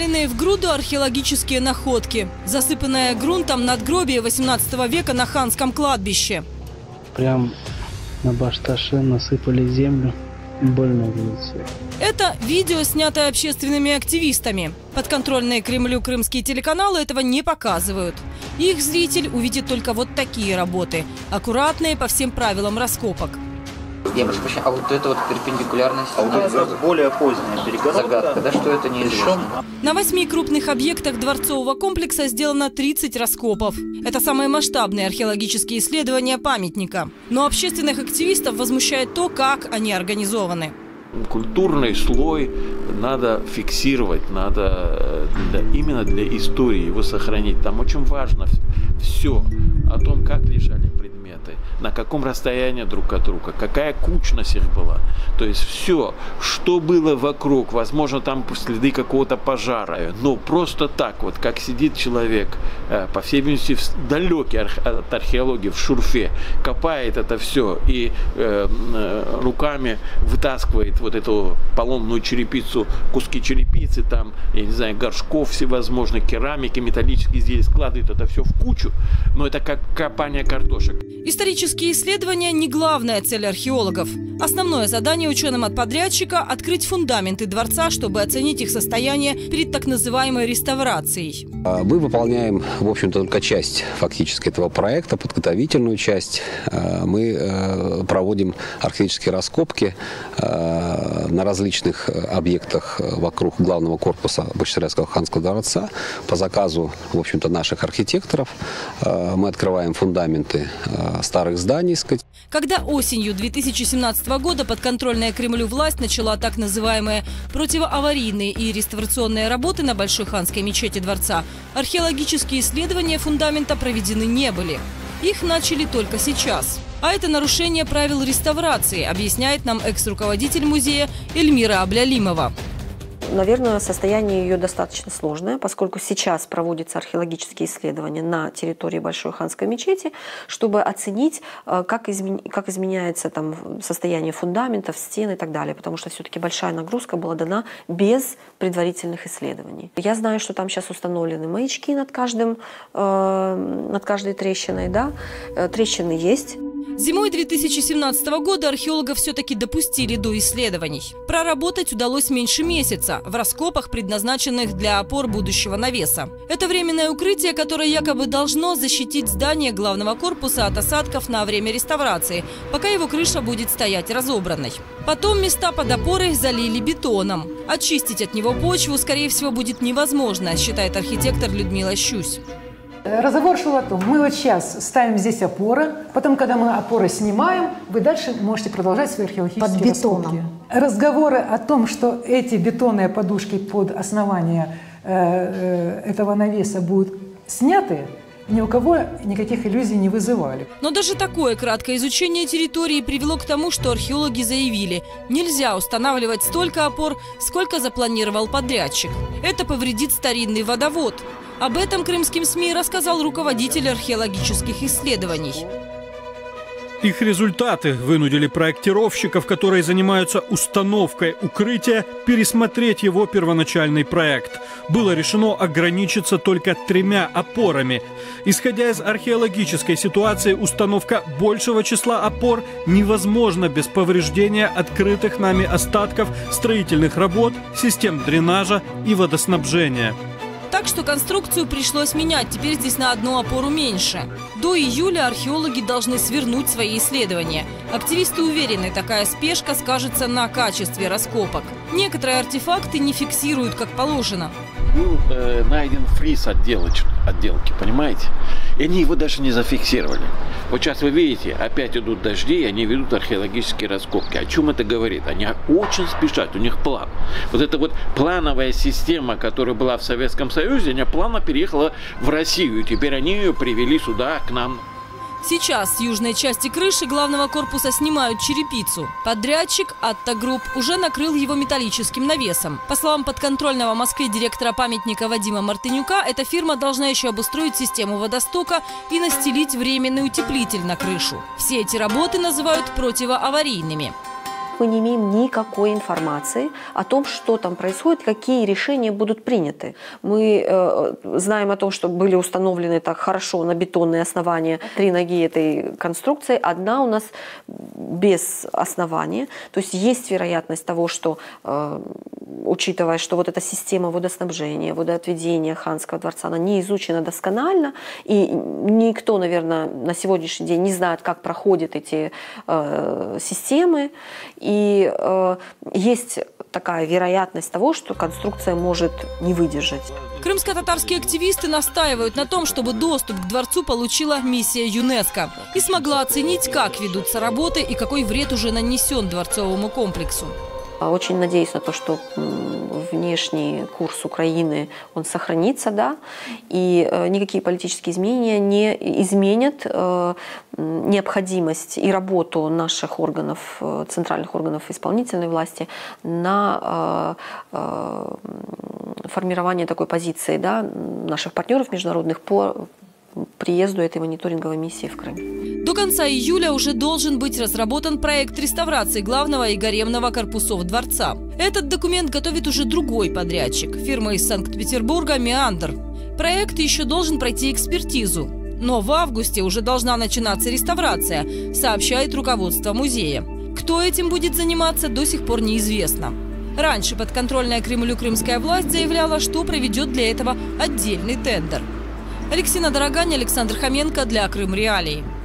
Сваленные в груду археологические находки. Засыпанное грунтом надгробие 18 века на ханском кладбище. Прям на башташе насыпали землю. Больно видеть. Это видео, снятое общественными активистами. Подконтрольные Кремлю крымские телеканалы этого не показывают. Их зритель увидит только вот такие работы. Аккуратные по всем правилам раскопок. Я прошу прощения, а вот это вот перпендикулярность? А вот это более поздняя перегородка. Загадка, да, что это неизвестно. На 8 крупных объектах дворцового комплекса сделано 30 раскопов. Это самые масштабные археологические исследования памятника. Но общественных активистов возмущает то, как они организованы. Культурный слой надо фиксировать, надо именно для истории его сохранить. Там очень важно все о том, как лежали предметы, на каком расстоянии друг от друга, какая кучность их была. То есть все, что было вокруг, возможно, там следы какого-то пожара, но просто так вот, как сидит человек, по всей видимости, далекий от археологии, в шурфе, копает это все и руками вытаскивает вот эту поломанную черепицу, куски черепицы, там, я не знаю, горшков всевозможных, керамики, металлические изделия, складывает это все в кучу, но это как копание картошек. Исторические исследования не главная цель археологов. Основное задание ученым от подрядчика – открыть фундаменты дворца, чтобы оценить их состояние перед так называемой реставрацией. Мы выполняем, в общем-то, только часть фактически этого проекта, подготовительную часть. Мы проводим археологические раскопки на различных объектах вокруг главного корпуса Бахчисарайского ханского дворца по заказу, в общем-то, наших архитекторов. Мы открываем фундаменты старых зданий, сказать. Когда осенью 2017 года подконтрольная Кремлю власть начала так называемые противоаварийные и реставрационные работы на Большой ханской мечети дворца, археологические исследования фундамента проведены не были. Их начали только сейчас. А это нарушение правил реставрации, объясняет нам экс-руководитель музея Эльмира Аблялимова. Наверное, состояние ее достаточно сложное, поскольку сейчас проводятся археологические исследования на территории Большой ханской мечети, чтобы оценить, как изменяется там состояние фундаментов, стен и так далее, потому что все-таки большая нагрузка была дана без предварительных исследований. Я знаю, что там сейчас установлены маячки над каждой трещиной, да? Трещины есть. Зимой 2017 года археологов все-таки допустили до исследований. Проработать удалось меньше месяца в раскопах, предназначенных для опор будущего навеса. Это временное укрытие, которое якобы должно защитить здание главного корпуса от осадков на время реставрации, пока его крыша будет стоять разобранной. Потом места под опорой залили бетоном. Очистить от него почву, скорее всего, будет невозможно, считает архитектор Людмила Щусь. Разговор шел о том, мы вот сейчас ставим здесь опоры, потом, когда мы опоры снимаем, вы дальше можете продолжать свои археологические раскопки. Разговоры о том, что эти бетонные подушки под основание этого навеса будут сняты, ни у кого никаких иллюзий не вызывали. Но даже такое краткое изучение территории привело к тому, что археологи заявили, нельзя устанавливать столько опор, сколько запланировал подрядчик. Это повредит старинный водовод. Об этом крымским СМИ рассказал руководитель археологических исследований. Их результаты вынудили проектировщиков, которые занимаются установкой укрытия, пересмотреть его первоначальный проект. Было решено ограничиться только 3 опорами. Исходя из археологической ситуации, установка большего числа опор невозможна без повреждения открытых нами остатков строительных работ, систем дренажа и водоснабжения. Так что конструкцию пришлось менять, теперь здесь на одну опору меньше. До июля археологи должны свернуть свои исследования. Активисты уверены, такая спешка скажется на качестве раскопок. Некоторые артефакты не фиксируют как положено. Был найден фриз отделки, понимаете? И они его даже не зафиксировали. Вот сейчас вы видите, опять идут дожди, и они ведут археологические раскопки. О чем это говорит? Они очень спешат, у них план. Вот эта вот плановая система, которая была в Советском Союзе, она плавно переехала в Россию. И теперь они ее привели сюда, к нам. Сейчас с южной части крыши главного корпуса снимают черепицу. Подрядчик «Атта Групп» уже накрыл его металлическим навесом. По словам подконтрольного Москве директора памятника Вадима Мартынюка, эта фирма должна еще обустроить систему водостока и настелить временный утеплитель на крышу. Все эти работы называют противоаварийными. мы не имеем никакой информации о том, что там происходит, какие решения будут приняты. Мы знаем о том, что были установлены так хорошо на бетонные основания 3 ноги этой конструкции, одна у нас без основания. То есть есть вероятность того, что, учитывая, что вот эта система водоснабжения, водоотведения Ханского дворца, она не изучена досконально, и никто, наверное, на сегодняшний день не знает, как проходят эти системы, и есть такая вероятность того, что конструкция может не выдержать. Крымско-татарские активисты настаивают на том, чтобы доступ к дворцу получила миссия ЮНЕСКО и смогла оценить, как ведутся работы и какой вред уже нанесен дворцовому комплексу. Очень надеюсь на то, что внешний курс Украины, он сохранится, да, и никакие политические изменения не изменят необходимость и работу наших органов, центральных органов исполнительной власти на формирование такой позиции, да, наших партнеров международных по приезду этой мониторинговой миссии в Крым. До конца июля уже должен быть разработан проект реставрации главного и гаремного корпусов дворца. Этот документ готовит уже другой подрядчик – фирма из Санкт-Петербурга «Меандр». Проект еще должен пройти экспертизу. Но в августе уже должна начинаться реставрация, сообщает руководство музея. Кто этим будет заниматься, до сих пор неизвестно. Раньше подконтрольная Кремлю крымская власть заявляла, что проведет для этого отдельный тендер. Алексина Дорогань, Александр Хоменко для Крым Реалий.